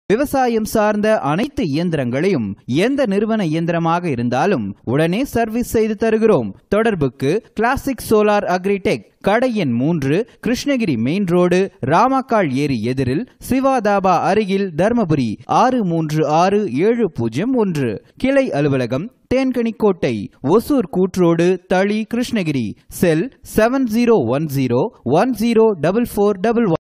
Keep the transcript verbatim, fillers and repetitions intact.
விவசாயம் சார்ந்த அனைத்து இயந்திரங்களையும் எந்த நிறுவன இயந்திரமாக இருந்தாலும் உடனே சர்வீஸ் செய்து தருகிறோம். தொடர்புக்கு கிளாசிக் சோலார் அக்ரிடெக், கடை எண் மூன்று, கிருஷ்ணகிரி மெயின் ரோடு, ராமக்கால் ஏரி எதிரில், சிவா தாபா அருகில், தர்மபுரி ஆறு மூன்று ஆறு ஏழு பூஜ்ஜியம் ஒன்று. கிளை அலுவலகம் தேன்கனிக்கோட்டை, ஒசூர் கூட்ரோடு, Thali, Krishnagiri. Cell seven zero one zero one zero double four double one.